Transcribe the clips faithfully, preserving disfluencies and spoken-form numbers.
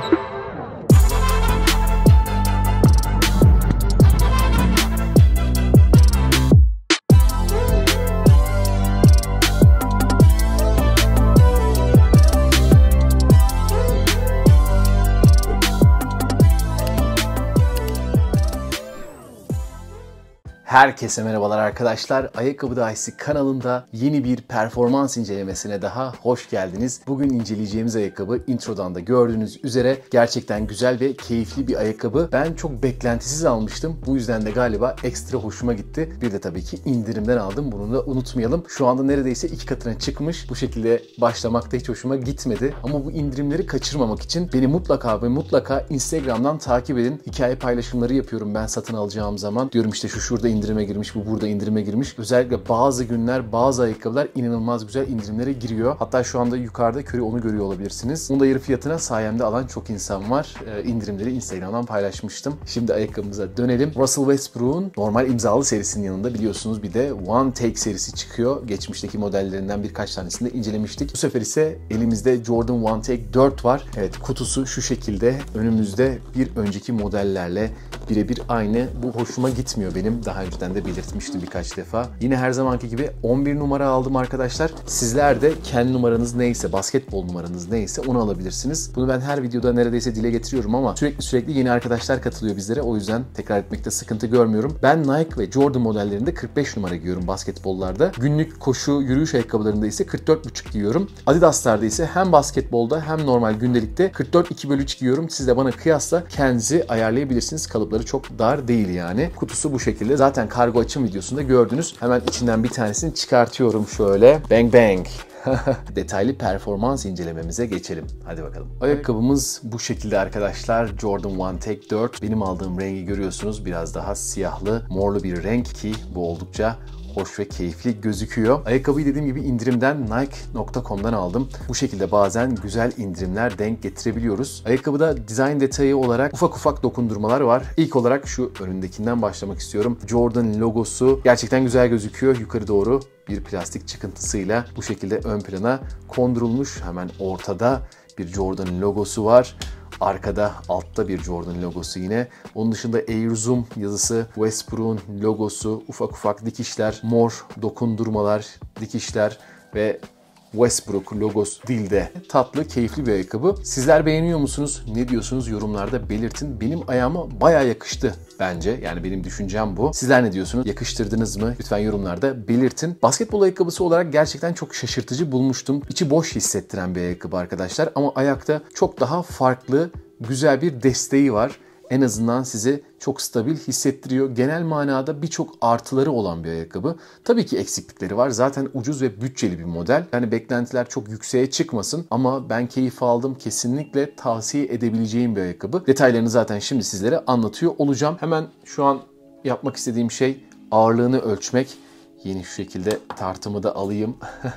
Herkese merhabalar arkadaşlar. Ayakkabı Dahisi kanalında yeni bir performans incelemesine daha hoş geldiniz. Bugün inceleyeceğimiz ayakkabı introdan da gördüğünüz üzere gerçekten güzel ve keyifli bir ayakkabı. Ben çok beklentisiz almıştım. Bu yüzden de galiba ekstra hoşuma gitti. Bir de tabii ki indirimden aldım. Bunu da unutmayalım. Şu anda neredeyse iki katına çıkmış. Bu şekilde başlamakta hiç hoşuma gitmedi. Ama bu indirimleri kaçırmamak için beni mutlaka ve mutlaka Instagram'dan takip edin. Hikaye paylaşımları yapıyorum ben satın alacağım zaman. Diyorum işte şu şurada indirime girmiş, bu burada indirime girmiş. Özellikle bazı günler, bazı ayakkabılar inanılmaz güzel indirimlere giriyor. Hatta şu anda yukarıda körü onu görüyor olabilirsiniz. Bunu da yarı fiyatına sayemde alan çok insan var. Ee, indirimleri Instagram'dan paylaşmıştım. Şimdi ayakkabımıza dönelim. Russell Westbrook'un normal imzalı serisinin yanında biliyorsunuz bir de One Take serisi çıkıyor. Geçmişteki modellerinden birkaç tanesini de incelemiştik. Bu sefer ise elimizde Jordan One Take dört var. Evet, kutusu şu şekilde. Önümüzde bir önceki modellerle birebir aynı. Bu hoşuma gitmiyor benim. Daha önceden de belirtmiştim birkaç defa. Yine her zamanki gibi on bir numara aldım arkadaşlar. Sizler de kendi numaranız neyse, basketbol numaranız neyse onu alabilirsiniz. Bunu ben her videoda neredeyse dile getiriyorum ama sürekli sürekli yeni arkadaşlar katılıyor bizlere. O yüzden tekrar etmekte sıkıntı görmüyorum. Ben Nike ve Jordan modellerinde kırk beş numara giyiyorum basketbollarda. Günlük koşu, yürüyüş ayakkabılarında ise kırk dört buçuk giyiyorum. Adidas'larda ise hem basketbolda hem normal gündelikte kırk dört iki bölü üç giyiyorum. Siz de bana kıyasla kendinizi ayarlayabilirsiniz. Kalıpları çok dar değil yani. Kutusu bu şekilde. Zaten kargo açım videosunda gördünüz. Hemen içinden bir tanesini çıkartıyorum şöyle. Bang bang. Detaylı performans incelememize geçelim. Hadi bakalım. Ayakkabımız bu şekilde arkadaşlar. Jordan One Take dört. Benim aldığım rengi görüyorsunuz. Biraz daha siyahlı, morlu bir renk ki bu oldukça hoş ve keyifli gözüküyor. Ayakkabıyı dediğim gibi indirimden Nike nokta com'dan aldım. Bu şekilde bazen güzel indirimler denk getirebiliyoruz. Ayakkabıda dizayn detayı olarak ufak ufak dokundurmalar var. İlk olarak şu önündekinden başlamak istiyorum. Jordan logosu gerçekten güzel gözüküyor. Yukarı doğru bir plastik çıkıntısıyla bu şekilde ön plana kondurulmuş. Hemen ortada bir Jordan logosu var. Arkada, altta bir Jordan logosu yine. Onun dışında Air Zoom yazısı, Westbrook'un logosu, ufak ufak dikişler, mor dokundurmalar, dikişler ve Westbrook logosu dilde. Tatlı, keyifli bir ayakkabı. Sizler beğeniyor musunuz? Ne diyorsunuz? Yorumlarda belirtin. Benim ayağıma bayağı yakıştı bence. Yani benim düşüncem bu. Sizler ne diyorsunuz? Yakıştırdınız mı? Lütfen yorumlarda belirtin. Basketbol ayakkabısı olarak gerçekten çok şaşırtıcı bulmuştum. İçi boş hissettiren bir ayakkabı arkadaşlar. Ama ayakta çok daha farklı, güzel bir desteği var. En azından sizi çok stabil hissettiriyor. Genel manada birçok artıları olan bir ayakkabı. Tabii ki eksiklikleri var. Zaten ucuz ve bütçeli bir model. Yani beklentiler çok yükseğe çıkmasın ama ben keyif aldım. Kesinlikle tavsiye edebileceğim bir ayakkabı. Detaylarını zaten şimdi sizlere anlatıyor olacağım. Hemen şu an yapmak istediğim şey ağırlığını ölçmek. Yeni şu şekilde tartımı da alayım.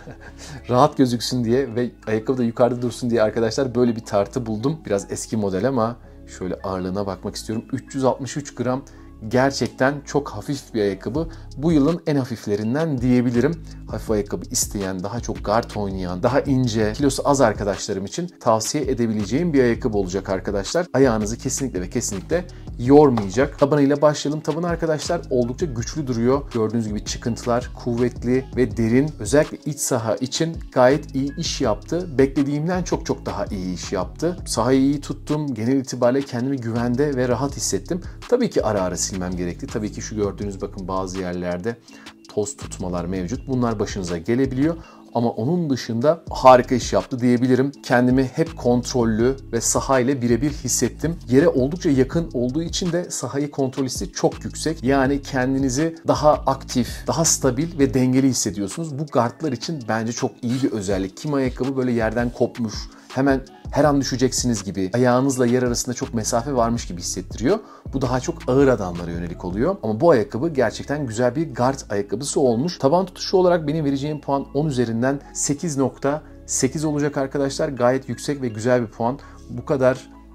Rahat gözüksün diye ve ayakkabı da yukarıda dursun diye arkadaşlar böyle bir tartı buldum. Biraz eski model ama şöyle ağırlığına bakmak istiyorum. üç yüz altmış üç gram. Gerçekten çok hafif bir ayakkabı. Bu yılın en hafiflerinden diyebilirim. Hafif ayakkabı isteyen, daha çok guard oynayan, daha ince, kilosu az arkadaşlarım için tavsiye edebileceğim bir ayakkabı olacak arkadaşlar. Ayağınızı kesinlikle ve kesinlikle yormayacak. Tabanıyla başlayalım. Tabanı arkadaşlar oldukça güçlü duruyor. Gördüğünüz gibi çıkıntılar kuvvetli ve derin. Özellikle iç saha için gayet iyi iş yaptı. Beklediğimden çok çok daha iyi iş yaptı. Sahayı iyi tuttum. Genel itibariyle kendimi güvende ve rahat hissettim. Tabii ki ara ara silmem gerekti. Tabii ki şu gördüğünüz bakın bazı yerlerde toz tutmalar mevcut. Bunlar başınıza gelebiliyor. Ama onun dışında harika iş yaptı diyebilirim. Kendimi hep kontrollü ve sahayla birebir hissettim. Yere oldukça yakın olduğu için de sahayı kontrol hissi çok yüksek. Yani kendinizi daha aktif, daha stabil ve dengeli hissediyorsunuz. Bu guardlar için bence çok iyi bir özellik. Kim ayakkabı böyle yerden kopmuş, hemen her an düşeceksiniz gibi, ayağınızla yer arasında çok mesafe varmış gibi hissettiriyor. Bu daha çok ağır adamlara yönelik oluyor. Ama bu ayakkabı gerçekten güzel bir guard ayakkabısı olmuş. Taban tutuşu olarak benim vereceğim puan on üzerinden sekiz nokta sekiz olacak arkadaşlar. Gayet yüksek ve güzel bir puan. Bu kadar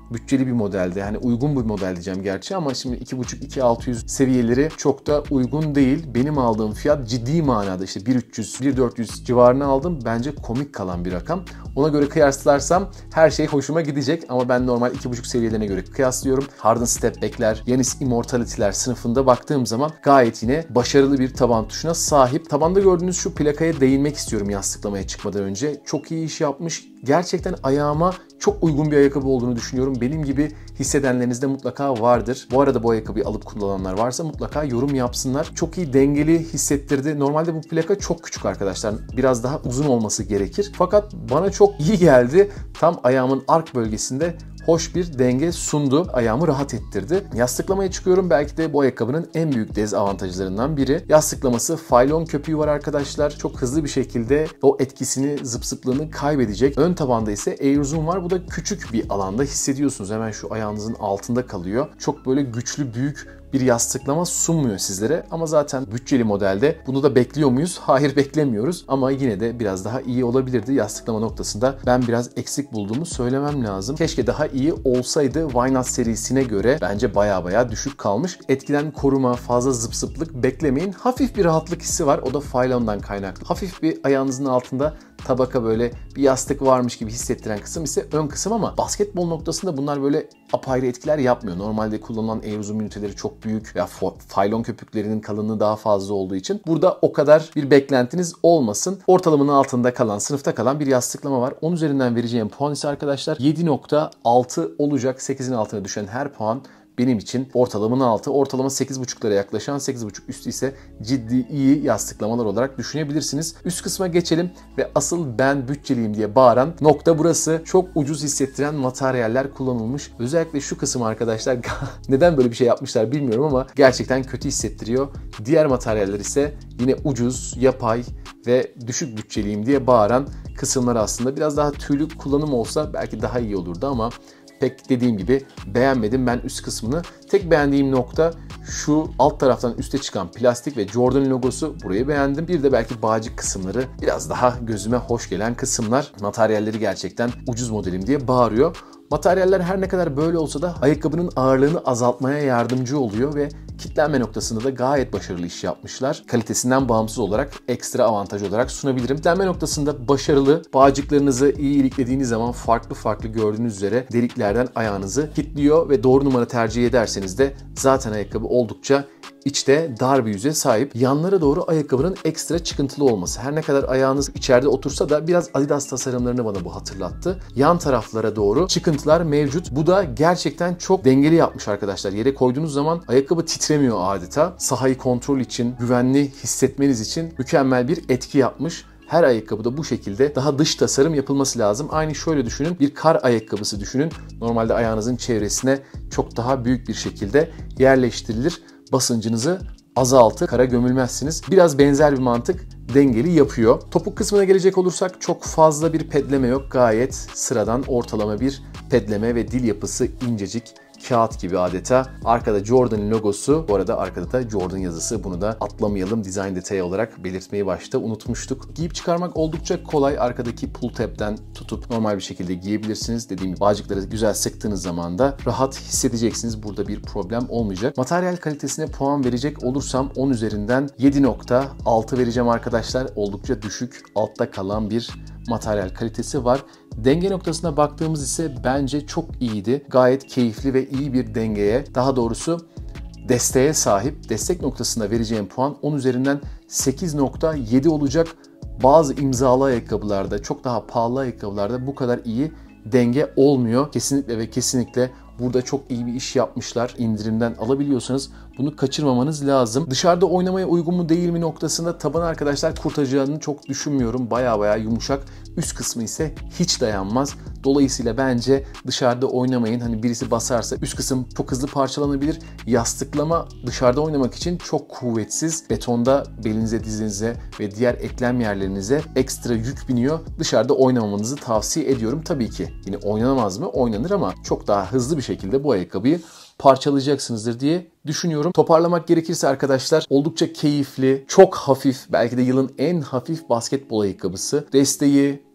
bütçeli bir modelde, hani uygun bir model diyeceğim gerçi ama şimdi iki buçuk iki bin altı yüz seviyeleri çok da uygun değil. Benim aldığım fiyat ciddi manada işte bin üç yüz bin dört yüz civarına aldım. Bence komik kalan bir rakam. Ona göre kıyaslarsam her şey hoşuma gidecek ama ben normal iki buçuk seviyelerine göre kıyaslıyorum. Harden Step Back'ler, Yanis Immortality'ler sınıfında baktığım zaman gayet yine başarılı bir taban tuşuna sahip. Tabanda gördüğünüz şu plakaya değinmek istiyorum yastıklamaya çıkmadan önce. Çok iyi iş yapmış. Gerçekten ayağıma çok uygun bir ayakkabı olduğunu düşünüyorum. Benim gibi hissedenleriniz de mutlaka vardır. Bu arada bu ayakkabıyı alıp kullananlar varsa mutlaka yorum yapsınlar. Çok iyi dengeli hissettirdi. Normalde bu plaka çok küçük arkadaşlar. Biraz daha uzun olması gerekir. Fakat bana çok iyi geldi. Tam ayağımın ark bölgesinde hoş bir denge sundu. Ayağımı rahat ettirdi. Yastıklamaya çıkıyorum. Belki de bu ayakkabının en büyük dezavantajlarından biri. Yastıklaması faylon köpüğü var arkadaşlar. Çok hızlı bir şekilde o etkisini, zıp zıplığını kaybedecek. Ön tabanda ise Air Zoom var. Bu da küçük bir alanda hissediyorsunuz. Hemen şu ayağınızın altında kalıyor. Çok böyle güçlü, büyük bir yastıklama sunmuyor sizlere ama zaten bütçeli modelde bunu da bekliyor muyuz? Hayır, beklemiyoruz ama yine de biraz daha iyi olabilirdi. Yastıklama noktasında ben biraz eksik bulduğumu söylemem lazım. Keşke daha iyi olsaydı. Why Not serisine göre bence baya baya düşük kalmış. Etkiden koruma, fazla zıp zıplık beklemeyin. Hafif bir rahatlık hissi var. O da faylondan kaynaklı. Hafif bir ayağınızın altında tabaka, böyle bir yastık varmış gibi hissettiren kısım ise ön kısım ama basketbol noktasında bunlar böyle apayrı etkiler yapmıyor. Normalde kullanılan Air Zoom üniteleri çok büyük veya faylon köpüklerinin kalınlığı daha fazla olduğu için burada o kadar bir beklentiniz olmasın. Ortalamanın altında kalan, sınıfta kalan bir yastıklama var. on üzerinden vereceğim puan ise arkadaşlar yedi nokta altı olacak. sekizin altına düşen her puan benim için ortalamanın altı. Ortalama sekiz buçuklara yaklaşan, sekiz buçuk üstü ise ciddi iyi yastıklamalar olarak düşünebilirsiniz. Üst kısma geçelim ve asıl ben bütçeliyim diye bağıran nokta burası. Çok ucuz hissettiren materyaller kullanılmış. Özellikle şu kısım arkadaşlar neden böyle bir şey yapmışlar bilmiyorum ama gerçekten kötü hissettiriyor. Diğer materyaller ise yine ucuz, yapay ve düşük bütçeliyim diye bağıran kısımlar aslında. Biraz daha tüylü kullanım olsa belki daha iyi olurdu ama pek dediğim gibi beğenmedim ben üst kısmını. Tek beğendiğim nokta şu alt taraftan üste çıkan plastik ve Jordan logosu, burayı beğendim. Bir de belki bağcık kısımları biraz daha gözüme hoş gelen kısımlar. Materyalleri gerçekten ucuz modelim diye bağırıyor. Materyaller her ne kadar böyle olsa da ayakkabının ağırlığını azaltmaya yardımcı oluyor ve kitlenme noktasında da gayet başarılı iş yapmışlar. Kalitesinden bağımsız olarak ekstra avantaj olarak sunabilirim. Kitlenme noktasında başarılı. Bağcıklarınızı iyi iliklediğiniz zaman farklı farklı gördüğünüz üzere deliklerden ayağınızı kilitliyor ve doğru numara tercih ederseniz de zaten ayakkabı oldukça İçte dar bir yüze sahip. Yanlara doğru ayakkabının ekstra çıkıntılı olması. Her ne kadar ayağınız içeride otursa da biraz Adidas tasarımlarını bana bu hatırlattı. Yan taraflara doğru çıkıntılar mevcut. Bu da gerçekten çok dengeli yapmış arkadaşlar. Yere koyduğunuz zaman ayakkabı titremiyor adeta. Sahayı kontrol için, güvenli hissetmeniz için mükemmel bir etki yapmış. Her ayakkabıda bu şekilde daha dış tasarım yapılması lazım. Aynı şöyle düşünün, bir kar ayakkabısı düşünün. Normalde ayağınızın çevresine çok daha büyük bir şekilde yerleştirilir. Basıncınızı azaltır, kara gömülmezsiniz. Biraz benzer bir mantık dengeli yapıyor. Topuk kısmına gelecek olursak çok fazla bir pedleme yok. Gayet sıradan ortalama bir pedleme ve dil yapısı incecik. Kağıt gibi adeta. Arkada Jordan logosu. Bu arada arkada da Jordan yazısı. Bunu da atlamayalım. Design detayı olarak belirtmeyi başta unutmuştuk. Giyip çıkarmak oldukça kolay. Arkadaki pull tab'den tutup normal bir şekilde giyebilirsiniz. Dediğim gibi bağcıkları güzel sıktığınız zaman da rahat hissedeceksiniz. Burada bir problem olmayacak. Materyal kalitesine puan verecek olursam on üzerinden yedi nokta altı vereceğim arkadaşlar. Oldukça düşük, altta kalan bir materyal kalitesi var. Denge noktasına baktığımız ise bence çok iyiydi. Gayet keyifli ve iyi bir dengeye, daha doğrusu desteğe sahip. Destek noktasında vereceğim puan on üzerinden sekiz nokta yedi olacak. Bazı imzalı ayakkabılarda, çok daha pahalı ayakkabılarda bu kadar iyi denge olmuyor. Kesinlikle ve kesinlikle burada çok iyi bir iş yapmışlar. İndirimden alabiliyorsanız bunu kaçırmamanız lazım. Dışarıda oynamaya uygun mu değil mi noktasında taban arkadaşlar kurtaracağını çok düşünmüyorum. Baya baya yumuşak. Üst kısmı ise hiç dayanmaz. Dolayısıyla bence dışarıda oynamayın. Hani birisi basarsa üst kısım çok hızlı parçalanabilir. Yastıklama dışarıda oynamak için çok kuvvetsiz. Betonda belinize, dizinize ve diğer eklem yerlerinize ekstra yük biniyor. Dışarıda oynamamanızı tavsiye ediyorum. Tabii ki yine oynanamaz mı? Oynanır ama çok daha hızlı bir şekilde bu ayakkabıyı parçalayacaksınızdır diye düşünüyorum. Toparlamak gerekirse arkadaşlar oldukça keyifli, çok hafif, belki de yılın en hafif basketbol ayakkabısı. Desteği,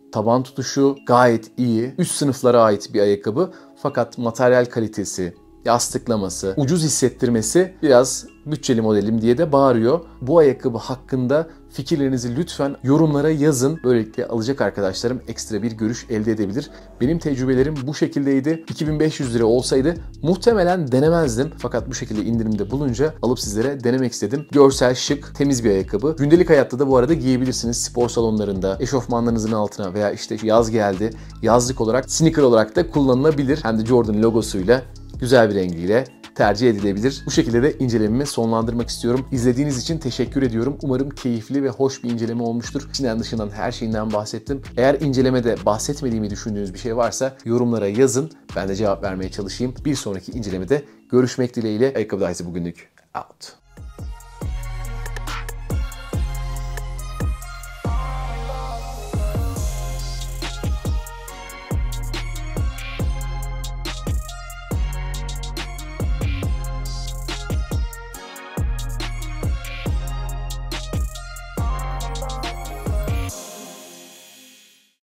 taban tutuşu gayet iyi. Üst sınıflara ait bir ayakkabı fakat materyal kalitesi, yastıklaması, ucuz hissettirmesi biraz bütçeli modelim diye de bağırıyor. Bu ayakkabı hakkında fikirlerinizi lütfen yorumlara yazın. Böylelikle alacak arkadaşlarım ekstra bir görüş elde edebilir. Benim tecrübelerim bu şekildeydi. iki bin beş yüz lira olsaydı muhtemelen denemezdim. Fakat bu şekilde indirimde bulunca alıp sizlere denemek istedim. Görsel, şık, temiz bir ayakkabı. Gündelik hayatta da bu arada giyebilirsiniz. Spor salonlarında, eşofmanlarınızın altına veya işte yaz geldi, yazlık olarak, sneaker olarak da kullanılabilir. Hem de Jordan logosuyla, güzel bir rengiyle tercih edilebilir. Bu şekilde de incelememi sonlandırmak istiyorum. İzlediğiniz için teşekkür ediyorum. Umarım keyifli ve hoş bir inceleme olmuştur. İçinden dışından her şeyinden bahsettim. Eğer incelemede bahsetmediğimi düşündüğünüz bir şey varsa yorumlara yazın. Ben de cevap vermeye çalışayım. Bir sonraki incelemede görüşmek dileğiyle. Ayakkabı Dahisi bugünlük out.